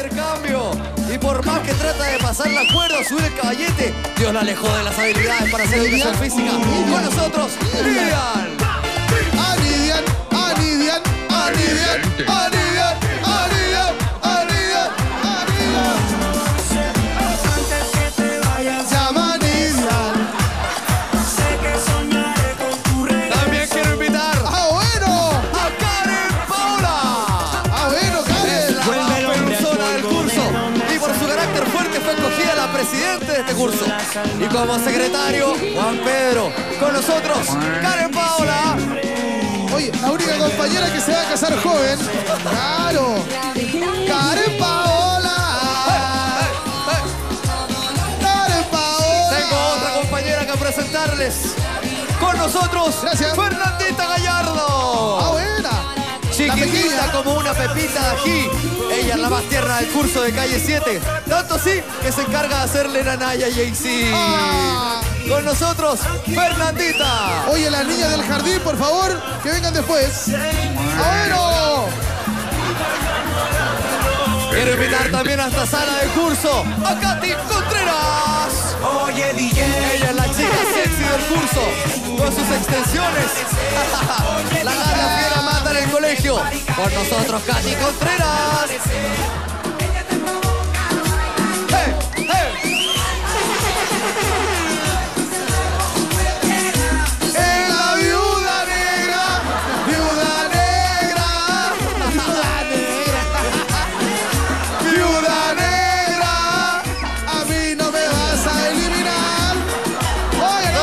intercambio. Y por más que trata de pasar la cuerda o subir el caballete, Dios la alejó de las habilidades para hacer educación física. Con nosotros, Nidian. Nidian, Nidian, Nidian, Nidian, Nidian, Nidian. Antes que te vayas, Llama Nidian. sé que soñaré con tu regreso. También quiero invitar Bueno. a Karen Paola. Bueno, Es la Karen. más perusona del curso y por su carácter fuerte fue escogida la presidente de este curso. Y como secretario, Juan Pedro. Con nosotros, Karen Paola. Oye, la única compañera que se va a casar joven. Claro. Karen Paola. Karen Paola. Tengo otra compañera que presentarles. Con nosotros, Gracias. Fernandita Gallardo. Buena. La Chiquitita pequeña. como una pepita de ají. Ella es la más tierna del curso de calle 7. Tanto así que se encarga de hacerle la Naya y Jay-Z. Ah. Con nosotros, Fernandita. Oye, las niñas del jardín, por favor, que vengan después. Bueno. Quiero invitar también a esta sala de curso a Katy Contreras. Oye, DJ. Ella es la chica sexy del curso, con sus extensiones. La gana fiera mata en el colegio. Con nosotros, Katy Contreras. ¡Hey! ¡Hey! Es la viuda negra. Viuda negra. Viuda negra. A mí no me vas a eliminar. Oye,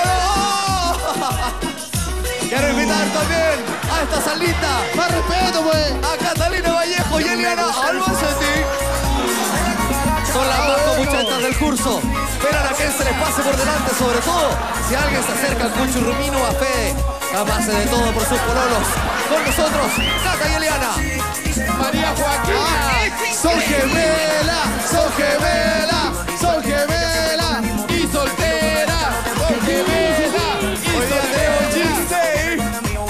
no. Quiero invitar también a esta salita Más respeto, pues. a Catalina Vallejo y Eliana Albacete. Son las más comuchentas del curso. Esperan a que se les pase por delante, sobre todo si alguien se acerca con Churrumino o a Fede, capaces de todo por sus pololos. Con nosotros, Cata y Eliana. María Joaquina. Son gemelas, son gemelas, son gemelas. Y soltera. Con gemela. Y Hoy día tenemos soltera.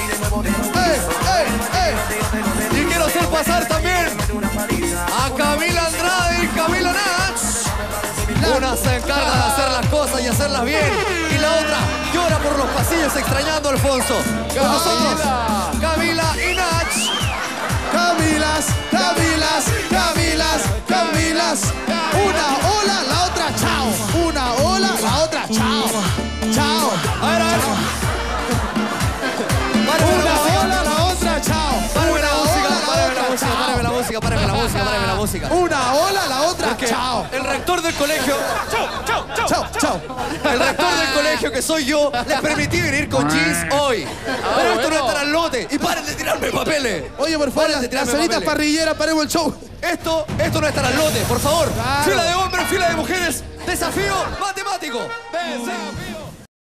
G6. Y quiero hacer pasar también a Camila Andrade y Camila Nach. Una se encarga de hacer las cosas y hacerlas bien. Y la otra llora por los pasillos extrañando a Alfonso. Con nosotros, Camila y Nach. Camilas, Camilas, Camilas, Camilas. Una ola, la otra chao. Una ola, la otra chao. Chao. A ver, a ver. Párame la Una música. ola, la otra chao. Párame la Una música, ola, párame la otra música, chao. párame la música, párame la música, párame la música. Una ola, la otra Porque chao. el rector del colegio, Chao, chao. el rector del colegio que soy yo, les permití venir con jeans hoy. Pero esto no es estar al lote. Y paren de tirarme papeles. Oye, por favor, Paren de las tirarme solitas papeles. parrilleras, paremos el show. Esto no es estar al lote, por favor. Claro. Fila de hombres, fila de mujeres. Desafío matemático. Desafío.